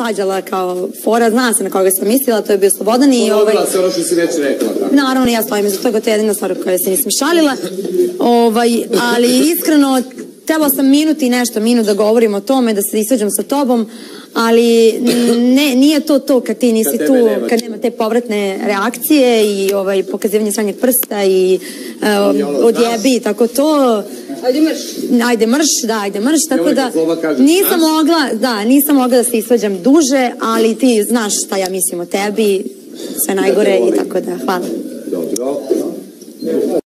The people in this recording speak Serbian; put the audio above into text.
svađala kao fora, zna se na koga sam mislila, to je bio Slobodan i... Ponovila se ono što si već rekla. Naravno, ja stojim iza toga, to je jedina stvar koja se nisam šalila, ali iskreno, trebala sam minut da govorim o tome, da se isvađam sa tobom, ali nije to kad ti nisi tu, kad nema te povratne reakcije i pokazivanje srednjeg prsta i odjebi i tako to. Ajde mrš, tako da nisam mogla da se isvađam duže, ali ti znaš šta ja mislim o tebi, sve najgore i tako da, hvala.